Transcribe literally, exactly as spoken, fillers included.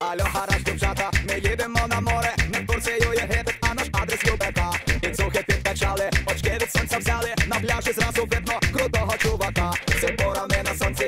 Алло, гараж, дівчата, ми їдемо на море. Не в Турцію Єгипет, а наш адрес ю бе ка. Підсухи підкачали, очки від сонця взяли. На пляжі зразу видно крутого чувака. Всі порами на сонці